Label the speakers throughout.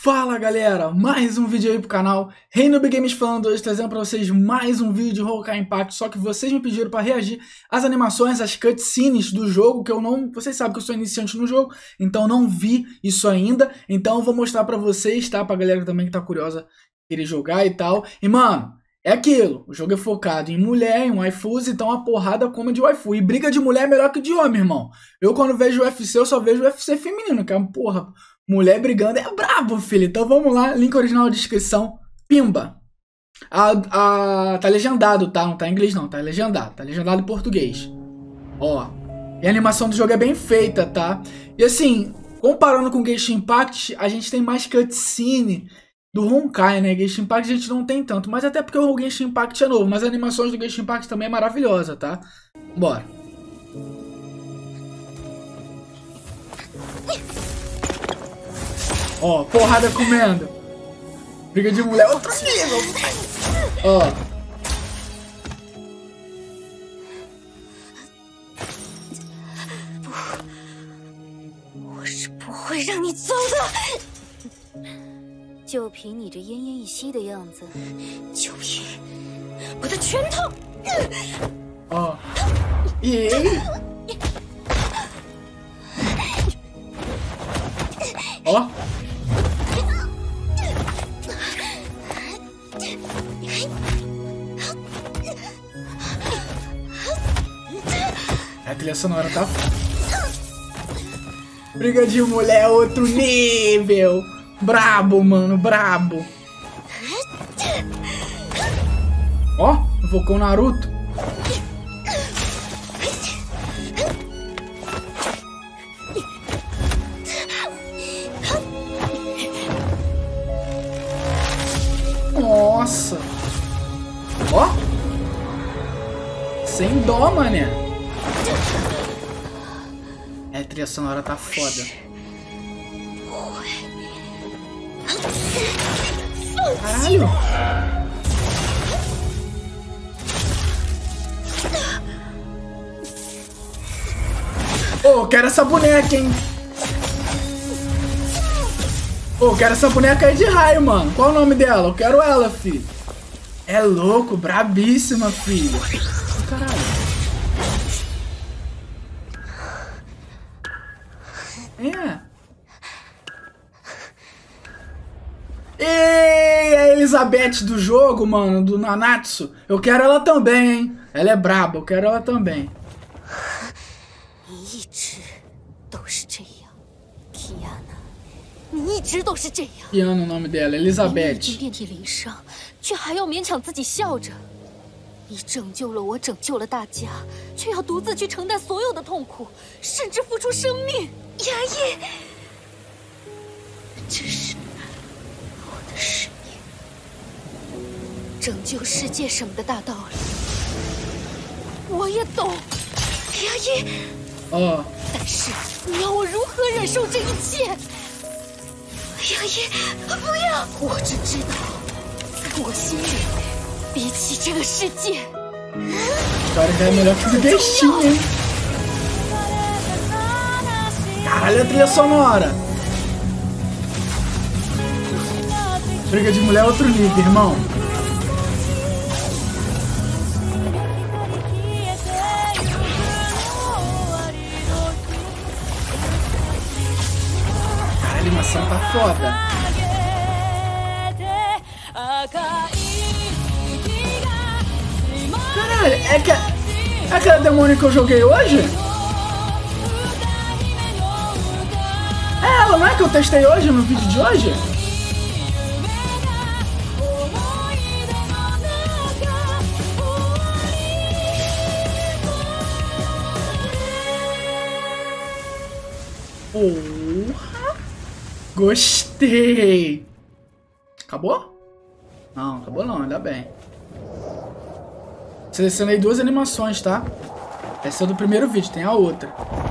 Speaker 1: Fala galera, mais um vídeo aí pro canal Reinubi Games falando hoje, trazendo pra vocês mais um vídeo de Honkai Impact. Só que vocês me pediram pra reagir às animações, às cutscenes do jogo, que eu não... Vocês sabem que eu sou iniciante no jogo, então não vi isso ainda. Então eu vou mostrar pra vocês, tá? Pra galera também que tá curiosa querer jogar e tal. E mano, é aquilo, o jogo é focado em mulher, em waifus, então a porrada come de waifu. E briga de mulher é melhor que de homem, irmão. Eu quando vejo UFC, eu só vejo UFC feminino, que é uma porra... Mulher brigando é brabo, filho. Então vamos lá, link original na descrição. Pimba. Tá legendado, tá? Não tá em inglês não, tá legendado. Tá legendado em português. Ó. E a animação do jogo é bem feita, tá? E assim, comparando com Genshin Impact, a gente tem mais cutscene do Honkai, né? Genshin Impact a gente não tem tanto. Mas até porque o Genshin Impact é novo. Mas as animações do Genshin Impact também é maravilhosa, tá? Bora. Ó, porrada comendo. Briga de mulher, outro nível. Ó. Ó. E ó. A trilha sonora tá... Briga de mulher é outro nível. Brabo, mano, brabo. Ó, invocou o Naruto. Nossa. Ó. Sem dó, mané. É, a trilha sonora tá foda. Caralho. Ô, quero essa boneca, hein. Ô, quero essa boneca aí de raio, mano. Qual o nome dela? Eu quero ela, filho. É louco, brabíssima, filho. Caralho. É. E a Elizabeth do jogo, mano, do Nanatsu. Eu quero ela também, hein. Ela é braba, eu quero ela também. Kiana o nome dela, Elizabeth.
Speaker 2: 你拯救了我，拯救了大家，却要独自去承担所有的痛苦，甚至付出生命。牙医，这是我的使命，拯救世界什么的大道理，我也懂。牙医，
Speaker 1: 哦，
Speaker 2: 但是你要我如何忍受这一切？牙医，不要！我只知道，在我心里。 比起这个世界
Speaker 1: Agora já é melhor que o Genshin, hein? Caralho, a trilha sonora. Briga de mulher é outro nível, irmão. Cara, a animação tá foda. Caralho, é aquela demônio que eu joguei hoje? É ela, não é que eu testei hoje, no vídeo de hoje? Porra! Gostei! Acabou? Não, acabou não, ainda bem. Selecionei duas animações, tá? Essa é do primeiro vídeo, tem a outra.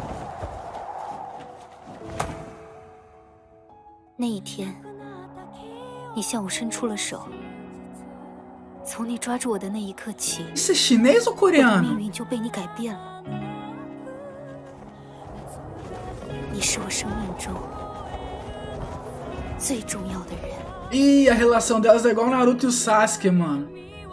Speaker 2: 那一天，你向我伸出了手。从你抓住我的那一刻起，
Speaker 1: Isso é chinês ou
Speaker 2: 我的
Speaker 1: coreano?
Speaker 2: 命运就被你改变了。你是我生命中最重要的人。
Speaker 1: Ih, a relação delas é igual o Naruto e o Sasuke, mano.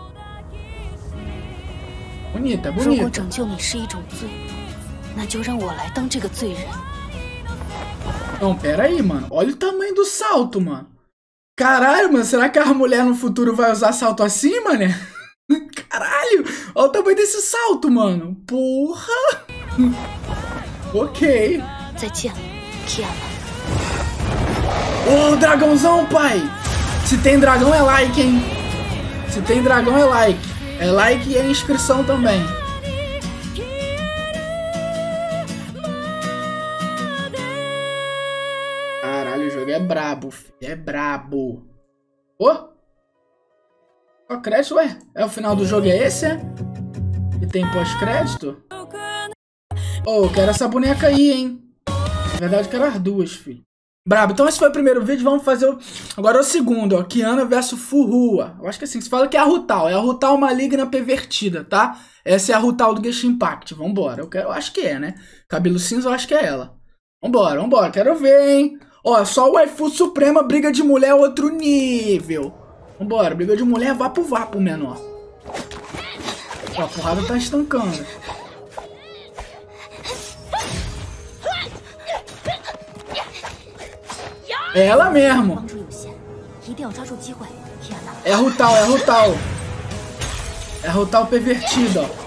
Speaker 1: Bonita,
Speaker 2: 如果
Speaker 1: bonita.
Speaker 2: 拯救你是一种罪，那就让我来当这个罪人。
Speaker 1: Não, pera aí, mano. Olha o tamanho do salto, mano. Caralho, mano. Será que a mulher no futuro vai usar salto assim, mané? Caralho. Olha o tamanho desse salto, mano. Porra. Ok.
Speaker 2: 再见， Kiana。
Speaker 1: Ô, dragãozão, pai. Se tem dragão é like, hein? Se tem dragão é like. É like e é inscrição também. Caralho, o jogo é brabo, filho. É brabo. Ô! Ó, crédito, ué? É o final do jogo, é esse, é? E tem pós-crédito? Ô, eu quero essa boneca aí, hein? Na verdade, eu quero as duas, filho. Brabo, então esse foi o primeiro vídeo, vamos fazer agora o segundo, ó, Kiana vs Furuha. Eu acho que assim, se fala que é a Rutal, é a Rutal maligna pervertida, tá? Essa é a Rutal do Genshin Impact, vambora, eu acho que é, né? Cabelo cinza, eu acho que é ela. Vambora, vambora, quero ver, hein? Ó, só o waifu suprema, briga de mulher outro nível. Vambora, briga de mulher, vapo menor. Ó, a porrada tá estancando. É ela mesmo. É a Rutal, é a Rutal. É a Rutal pervertida, ó.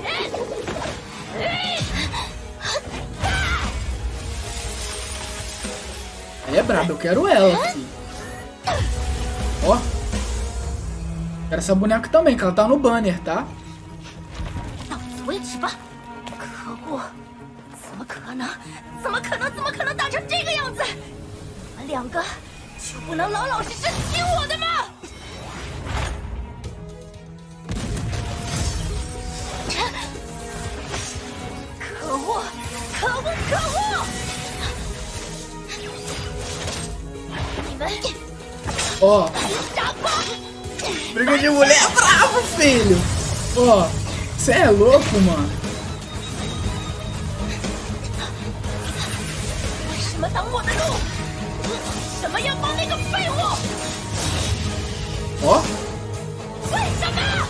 Speaker 1: Ela é braba, eu quero ela, filho. Ó. Quero essa boneca também, que ela tá no banner, tá?
Speaker 2: 两个就不能老老实实听我的吗？可恶！可恶！可恶！你们
Speaker 1: Ó.
Speaker 2: 傻瓜！
Speaker 1: Briga de mulher é bravo, filho. Ó. Você é louco, mano.
Speaker 2: 为什么挡我的路？ 什么要帮那个废物？
Speaker 1: Ó.
Speaker 2: 为什么？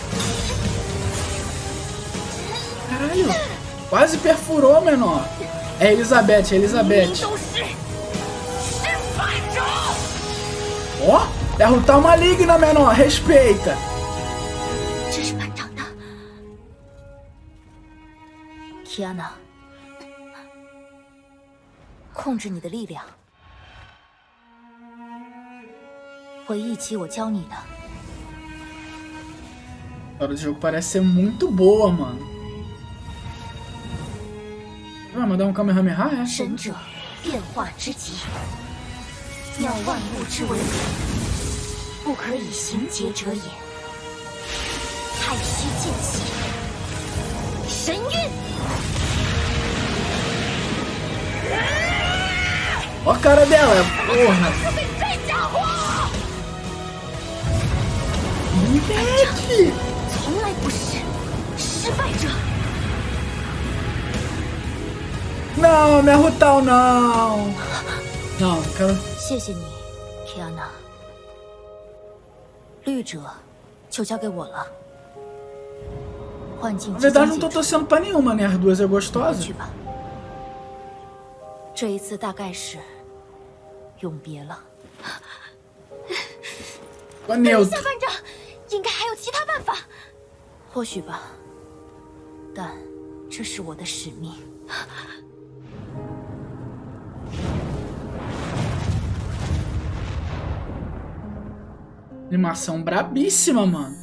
Speaker 1: Caralho. Quase perfurou, menor. É Elizabeth, é Elizabeth.
Speaker 2: 都是失败者。
Speaker 1: Ó. É a Rutal maligna, menor. Respeita.
Speaker 2: 这是班长的 Kiana， 控制你的力量。 回忆起我教你的。
Speaker 1: A história do jogo parece ser muito boa, mano. Vai mandar um Kamehameha, é?
Speaker 2: 神者变化之极，妙万物之为本，不可以行劫者也。太虚剑气，神韵。
Speaker 1: Ó a cara dela, porra.
Speaker 2: 这家伙！
Speaker 1: Moleque!
Speaker 2: 从来不是失败者。
Speaker 1: Não, minha Rutal, não. Não, quero...
Speaker 2: 谢谢你 ，Kiana。绿者就交给我了。幻境
Speaker 1: Na
Speaker 2: 即将
Speaker 1: verdade, não
Speaker 2: 解
Speaker 1: tô
Speaker 2: 除，
Speaker 1: torcendo pra nenhuma, né? As duas é gostosa.
Speaker 2: 去吧。这一次大概是永别了。
Speaker 1: Tô neutro.
Speaker 2: 班长，应该还有其他办法。或许吧，但这是我的使命。
Speaker 1: Animação brabíssima, mano.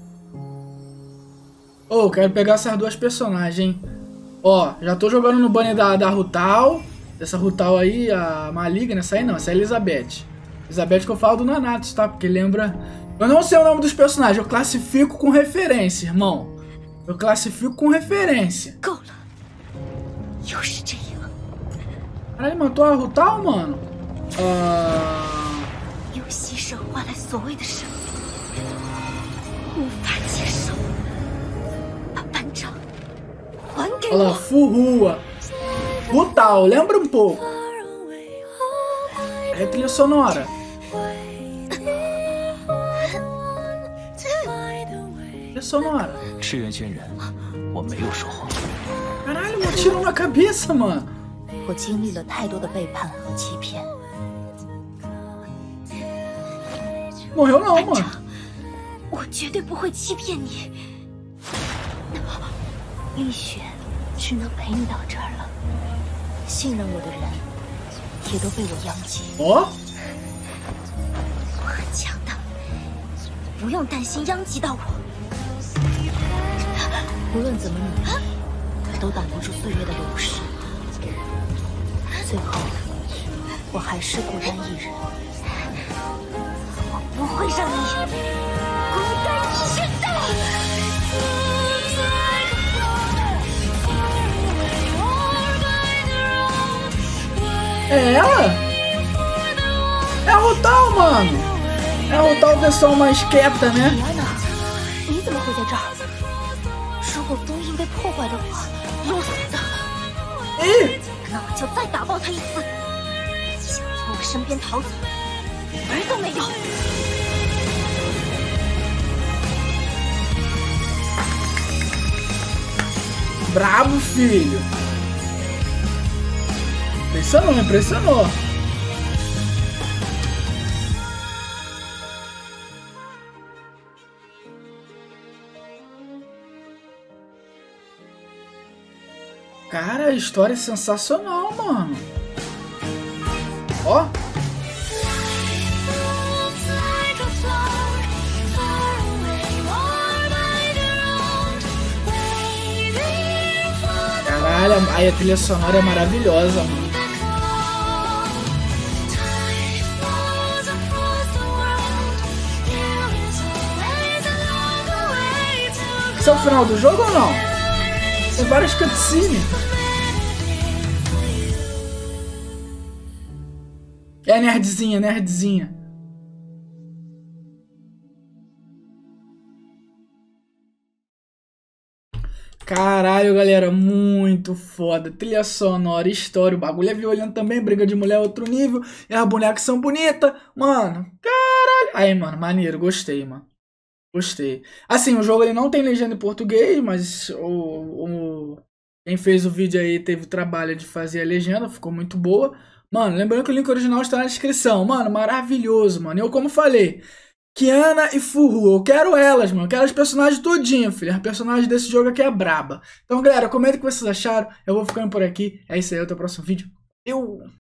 Speaker 1: Ô, quero pegar essas duas personagens, hein? Ó, já tô jogando no banner da Rutal. Essa Rutal aí, a maligna, essa aí não, essa é a Elizabeth. Elizabeth que eu falo do Nanatos, tá? Porque lembra... Eu não sei o nome dos personagens, eu classifico com referência, irmão. Eu classifico com referência.
Speaker 2: 够了，又是这样。
Speaker 1: Caralho, matou a Rutal, mano?
Speaker 2: 用牺牲换来所谓的胜利，无法接受。把班长还给
Speaker 1: Olha lá,
Speaker 2: 我。
Speaker 1: Furuha. Rutal, lembra um pouco. É trilha sonora. sonora. Caralho, um tiro na cabeça, mano.
Speaker 2: 我经历了太多的背叛和欺骗。
Speaker 1: Morreu não, mano.
Speaker 2: 我绝对不会欺骗你。丽雪只能陪你到这儿了，信任我的人也都被我殃及。
Speaker 1: 哦，
Speaker 2: 我很强大，不用担心殃及到我。无论怎么努力，都挡不住岁月的流逝。最后，我还是孤单一人。 不会让你孤单一生的。
Speaker 1: É ela? É a Rutal, mano. É a Rutal versão mais quieta, né?
Speaker 2: 你怎么会在这儿？如果封印被破坏的话，要死的。
Speaker 1: 咦？
Speaker 2: 那我就再打爆他一次。想从我身边逃走，门都没有。
Speaker 1: Brabo, filho. Impressionou, impressionou. Cara, a história é sensacional, mano. Ó. Caralho, aí a trilha sonora é maravilhosa, mano. Esse é o final do jogo ou não? Tem várias cutscenes. É nerdzinha, nerdzinha. Caralho, galera, muito foda. Trilha sonora, história, o bagulho é violento também, briga de mulher outro nível. E as bonecas são bonitas. Mano, caralho. Aí, mano, maneiro, gostei, mano. Gostei. Assim, o jogo ele não tem legenda em português, mas quem fez o vídeo aí teve o trabalho de fazer a legenda, ficou muito boa. Mano, lembrando que o link original está na descrição. Mano, maravilhoso, mano. Eu, como falei, Kiana e Furu, eu quero elas, mano. Eu quero os personagens tudinho, filho. As personagens desse jogo aqui é braba. Então, galera, comenta o que vocês acharam. Eu vou ficando por aqui. É isso aí, até o próximo vídeo. Eu...